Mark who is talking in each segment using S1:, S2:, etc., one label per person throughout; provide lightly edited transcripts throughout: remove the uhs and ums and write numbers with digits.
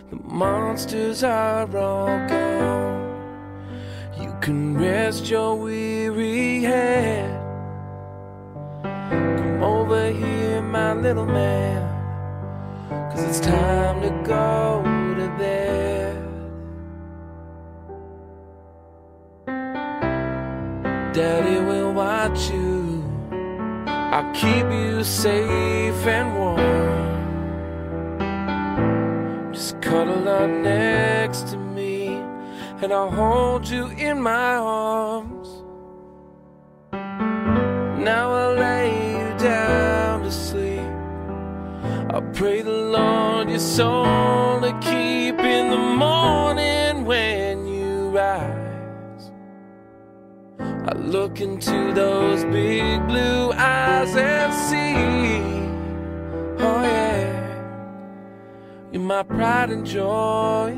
S1: The monsters are all gone. You can rest your weary head. Come over here, my little man, 'cause it's time to go to bed. Daddy will watch you, I'll keep you safe and warm. Just cuddle up next to me, and I'll hold you in my arms. Now I'll lay you down to sleep. I'll pray the Lord your soul to keep. In the morning when you rise, I look into those big blue eyes and see, oh yeah, you're my pride and joy.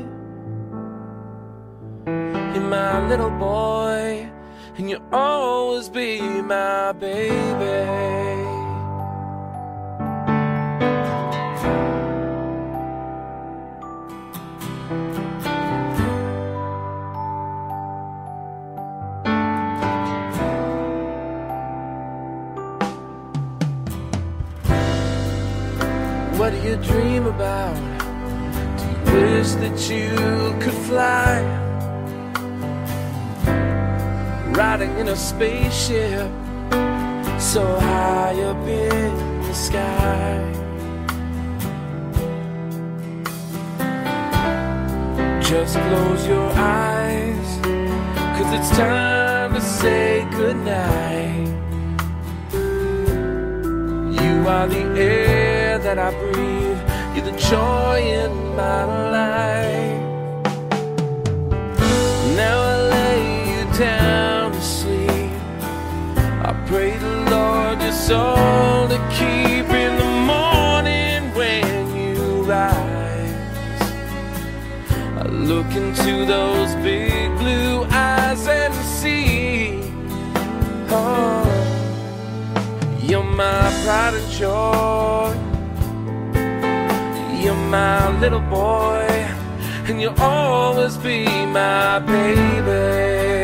S1: You're my little boy, and you'll always be my baby. What do you dream about? Do you wish that you could fly? Riding in a spaceship so high up in the sky. Just close your eyes, 'cause it's time to say goodnight. You are the air that I breathe, you're the joy in my life. Now I lay you down to sleep. I pray the Lord your soul to keep. In the morning when you rise, I look into those big blue eyes and see, oh, you're my pride and joy. You're my little boy, and you'll always be my baby.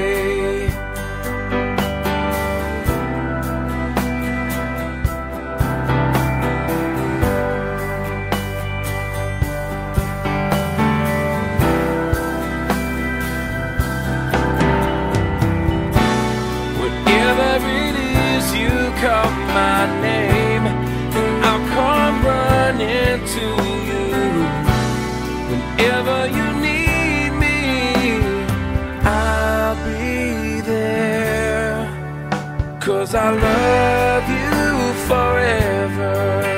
S1: Wherever it is you call my name, I'll come running to you. Whenever you need me, I'll be there. 'Cause I love you forever.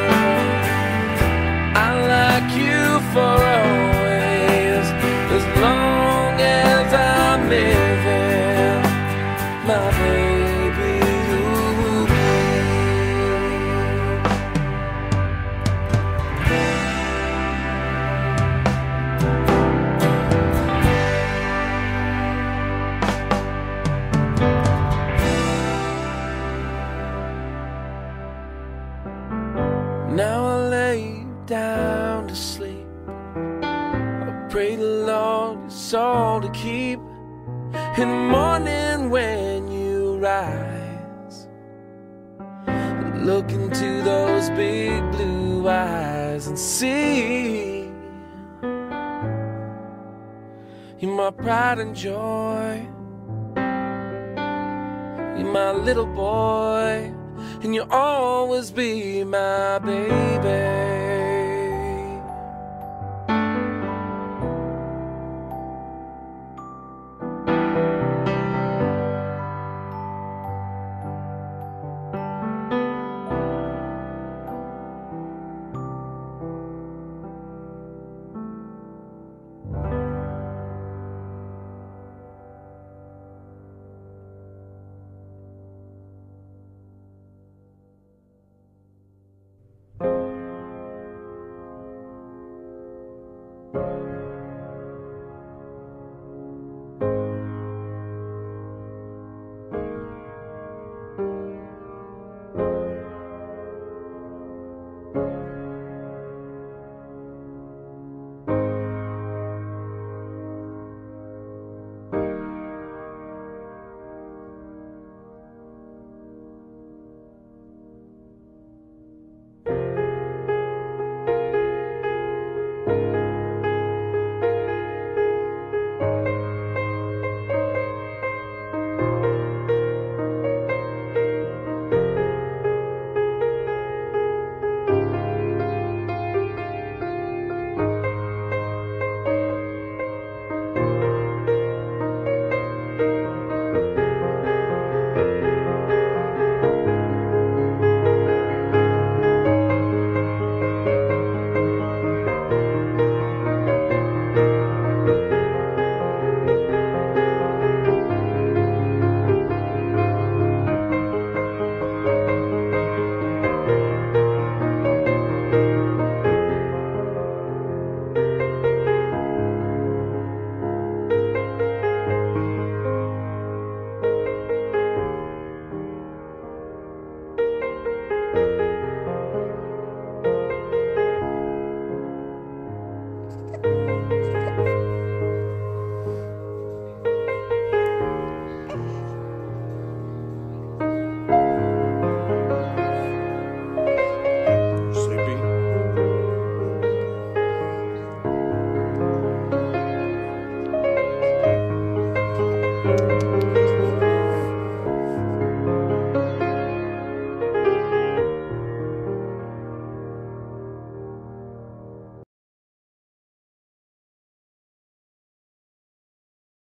S1: I like you for always, as long as I'm living, my baby. Now I lay you down to sleep. I pray the Lord your soul to keep. In the morning when you rise, look into those big blue eyes and see, you're my pride and joy. You're my little boy, and you'll always be my baby.